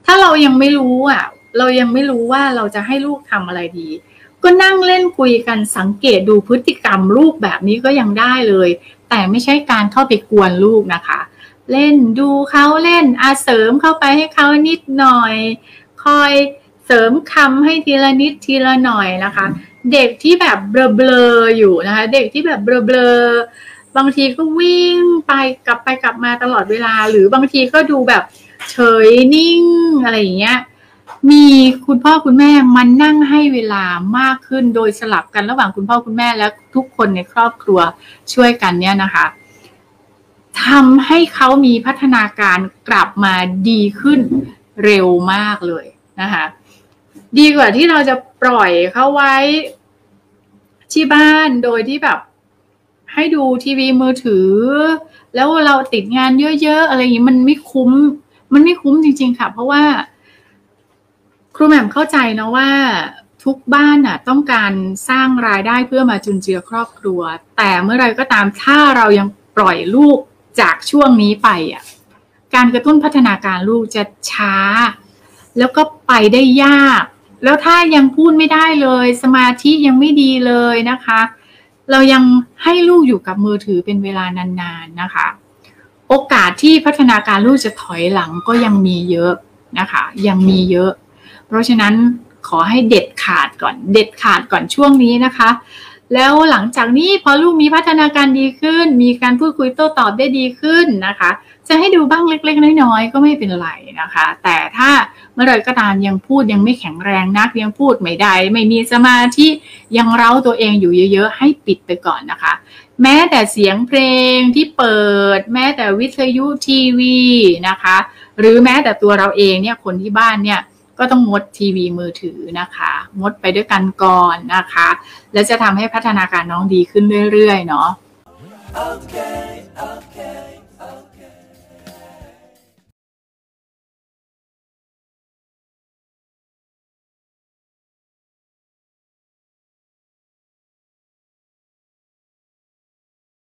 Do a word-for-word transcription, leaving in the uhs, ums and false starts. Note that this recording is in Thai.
ถ้าเรายังไม่รู้อ่ะเรายังไม่รู้ว่าเราจะให้ลูกทำอะไรดีก็นั่งเล่นคุยกันสังเกตดูพฤติกรรมลูกแบบนี้ก็ยังได้เลยแต่ไม่ใช่การเข้าไปกวนลูกนะคะเล่นดูเขาเล่นอาเสริมเข้าไปให้เขานิดหน่อยคอยเสริมคำให้ทีละนิดทีละหน่อยนะคะเด็กที่แบบเบลอๆอยู่นะคะเด็กที่แบบเบลอๆบางทีก็วิ่งไปกลับไปกลับมาตลอดเวลาหรือบางทีก็ดูแบบเฉยนิ่งอะไรอย่างเงี้ยมีคุณพ่อคุณแม่มันนั่งให้เวลามากขึ้นโดยสลับกันระหว่างคุณพ่อคุณแม่และทุกคนในครอบครัวช่วยกันเนี่ยนะคะทำให้เขามีพัฒนาการกลับมาดีขึ้นเร็วมากเลยนะคะดีกว่าที่เราจะปล่อยเขาไว้ที่บ้านโดยที่แบบให้ดูทีวีมือถือแล้วเราติดงานเยอะๆอะไรอย่างนี้มันไม่คุ้มมันไม่คุ้มจริงๆค่ะเพราะว่าครูแหม่มเข้าใจนะว่าทุกบ้านน่ะต้องการสร้างรายได้เพื่อมาจุนเจือครอบครัวแต่เมื่อไรก็ตามถ้าเรายังปล่อยลูกจากช่วงนี้ไปอ่ะการกระตุ้นพัฒนาการลูกจะช้าแล้วก็ไปได้ยากแล้วถ้ายังพูดไม่ได้เลยสมาธิยังไม่ดีเลยนะคะเรายังให้ลูกอยู่กับมือถือเป็นเวลานานๆนะคะโอกาสที่พัฒนาการลูกจะถอยหลังก็ยังมีเยอะนะคะยังมีเยอะเพราะฉะนั้นขอให้เด็ดขาดก่อนเด็ดขาดก่อนช่วงนี้นะคะแล้วหลังจากนี้พอลูกมีพัฒนาการดีขึ้นมีการพูดคุยโต้ตอบได้ดีขึ้นนะคะจะให้ดูบ้างเล็กๆน้อยๆก็ไม่เป็นไรนะคะแต่ถ้าเมื่อไรก็ตามยังพูดยังไม่แข็งแรงนักยังพูดไม่ได้ไม่มีสมาธิยังเร้าตัวเองอยู่เยอะๆให้ปิดไปก่อนนะคะแม้แต่เสียงเพลงที่เปิดแม้แต่วิทยุทีวีนะคะหรือแม้แต่ตัวเราเองเนี่ยคนที่บ้านเนี่ยก็ต้องงดทีวีมือถือนะคะงดไปด้วยกันก่อนนะคะแล้วจะทำให้พัฒนาการน้องดีขึ้นเรื่อยๆเนาะ okay, okay.